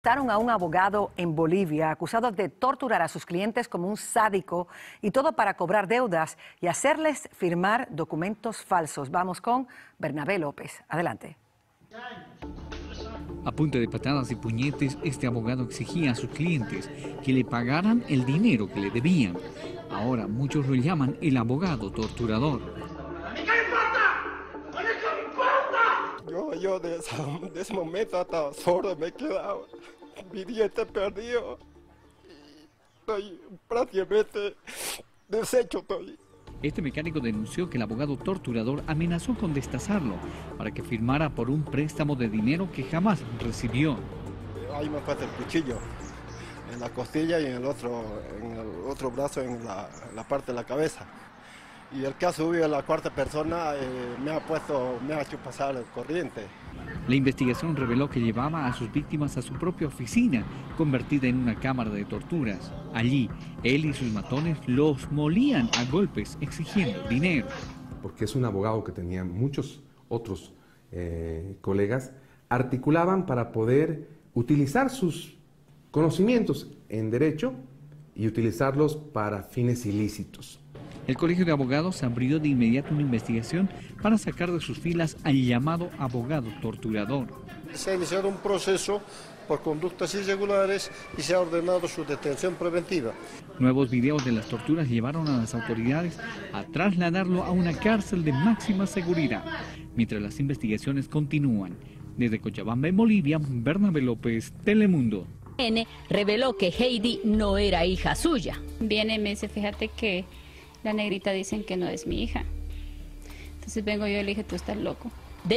arrestaron a un abogado en Bolivia acusado de torturar a sus clientes como un sádico y todo para cobrar deudas y hacerles firmar documentos falsos. Vamos con Bernabé López. Adelante. A punta de patadas y puñetes, este abogado exigía a sus clientes que le pagaran el dinero que le debían. Ahora muchos lo llaman el abogado torturador. Yo de ese momento hasta sordo me he quedado. Mi diente perdido. Estoy prácticamente deshecho. Este mecánico denunció que el abogado torturador amenazó con destazarlo para que firmara por un préstamo de dinero que jamás recibió. Ahí me falta el cuchillo en la costilla y en el otro brazo, en la parte de la cabeza. Y el que ha subido a la cuarta persona me ha hecho pasar el corriente. La investigación reveló que llevaba a sus víctimas a su propia oficina, convertida en una cámara de torturas. Allí, él y sus matones los molían a golpes, exigiendo dinero. Porque es un abogado que tenía muchos otros colegas, articulaban para poder utilizar sus conocimientos en derecho y utilizarlos para fines ilícitos. El Colegio de Abogados abrió de inmediato una investigación para sacar de sus filas al llamado abogado torturador. Se ha iniciado un proceso por conductas irregulares y se ha ordenado su detención preventiva. Nuevos videos de las torturas llevaron a las autoridades a trasladarlo a una cárcel de máxima seguridad, mientras las investigaciones continúan. Desde Cochabamba, en Bolivia, Bernabé López, Telemundo. Reveló que Heidi no era hija suya. Viene y me dice, fíjate que la negrita dicen que no es mi hija. Entonces vengo yo y le dije, tú estás loco.